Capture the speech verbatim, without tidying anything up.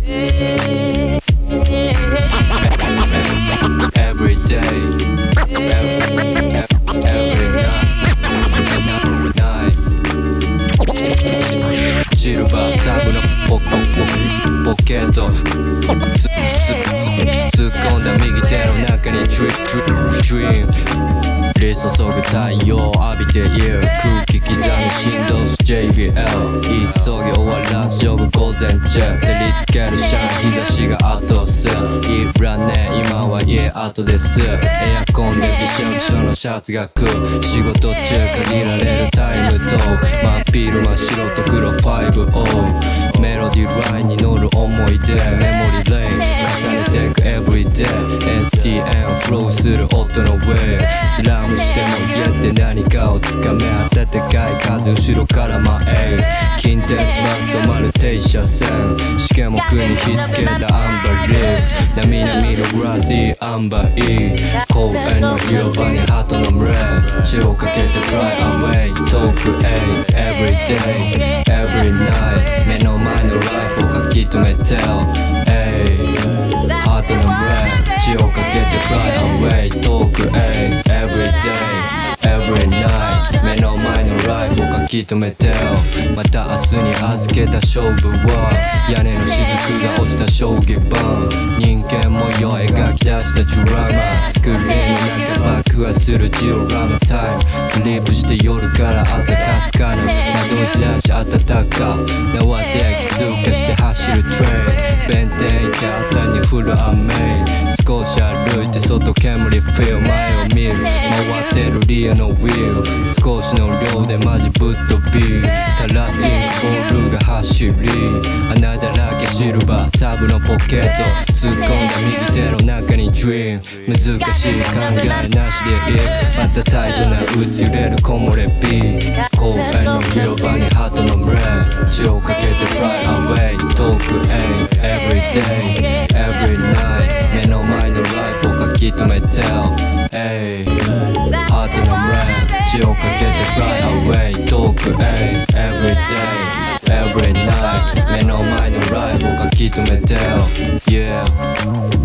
Every day Every night シルバータブのポコポケットつつつ突っ込んだ右手の中に Dream Dream 降り注ぐ太陽浴びている空気刻み振動す ジェイビーエル 急ぎ終わらすジョブ午前中照りつけるシャン日差しが後押すいらねえ今は家後ですエアコンでびしょびしょのシャツが食う仕事中限られるタイムと真っ昼真っ白と黒 ファイブオー メロディーラインに乗る思い出メモリーレイン重ねていく Everyday エスティーエム フローする音の Way スラムしても家って何かをつかめ暖かい風後ろから前近鉄バス止まる停車線試験目にひっつけたアンバーリーフなみなみのグラスいいアンバーいい公園の広場に鳩の群れ血をかけて Fly away 遠くへ Everyday Every night 目の前のライフを書き留めて鳩の群れ血をかけて Fly away 遠くへ Everyday Every night 目の前のライフを書き留めてまた明日に預けた勝負は屋根の雫が落ちた将棋盤人間模様描き出したドラマスクリーンの中爆破するジオラマタイムスリープして夜から朝かすかな窓日差し暖か縄で駅通過して走るトレイン弁天池辺に降る雨少し歩いて外煙フィル前を見る回ってるリアのウィール少しの量でマジぶっ飛び垂らすインクボールが走り穴だらけシルバータブのポケット突っ込んだ右手の中に Dream 難しい考えなしでいくまたタイトな映れる木漏れ日公園の広場に鳩の群れ血をかけて Fly away 遠くへ Everyday Every night 目の前のライフを書き留めてハートの群れ血をかけて Fly away 遠くへ Everyday Every night 目の前のライフを書き留めて Yeah